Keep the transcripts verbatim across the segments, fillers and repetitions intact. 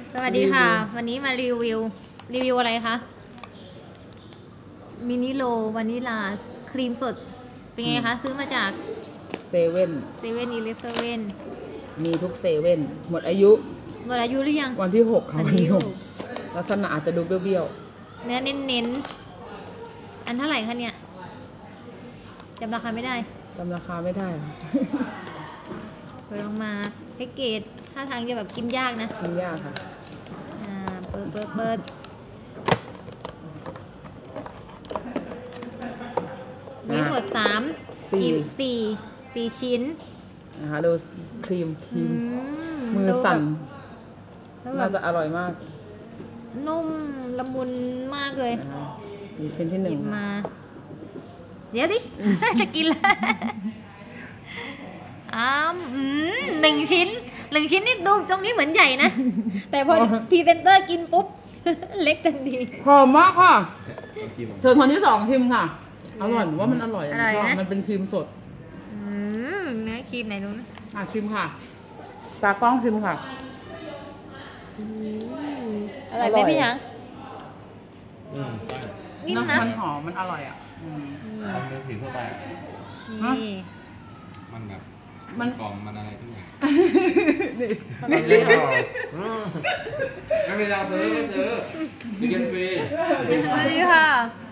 สวัสดีค่ะวันนี้มารีวิวรีวิวอะไรคะมินิโลวานิลาครีมสดเป็นไงคะซื้อมาจากเซเว่นเซเว่นอีเลฟเว่นมีทุกเซเว่นหมดอายุหมดอายุหรือยังวันที่หกค่ะวันที่หกลักษณะอาจจะดูเบี้ยวๆเนื้อเน้นๆอันเท่าไหร่คะเนี่ยจำราคาไม่ได้จำราคาไม่ได้เปิดออกมาแพ็กเกจท่าทางจะแบบกินยากนะกินยากค่ะอ่าเปิดเปิดเปิดมีทั้งหมดสามสี่สี่สี่ชิ้นนะคะดูครีมครีมมือสั่นน่าจะอร่อยมากนุ่มละมุนมากเลยมีชิ้นที่หนึ่งมาเดี๋ยวดิจะกินแล้วอ้าวหนึ่งชิ้นหนึ่งชิ้นนี่ดูตรงนี้เหมือนใหญ่นะแต่พอพรีเซนเตอร์กินปุ๊บเล็กทันทีหอมมากค่ะเชิญคนที่สองชิมค่ะอร่อยว่ามันอร่อยชอบมันเป็นครีมสดเนื้อครีมไหนนู้นอ่ะชิมค่ะตากล้องชิมค่ะอร่อยไหมพี่ยังนิ่มนะมันหอมมันอร่อยอ่ะมันเนื้อผิวเข้าไปนี่มันแบบมันกล่องมันอะไรทุกอย่างนี่มันเล่นออกไม่มีเราซื้อไม่ซื้อมีเงินฟรีสวัสดีค่ะ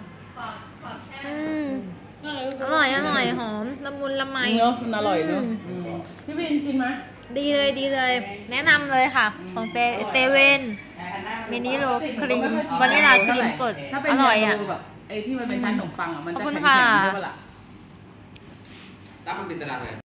อร่อยอร่อยหอมละมุนละไมเนาะมันอร่อยเนาะพี่วินกินไหมดีเลยดีเลยแนะนำเลยค่ะของเซเว่นมินิโลครีมวานิลาครีมสดอร่อยอ่ะแบบไอ้ที่มันเป็นชั้นขนมปังอ่ะมันจะแข็งๆใช่ปะล่ะตั้งมันติดตลาดเลย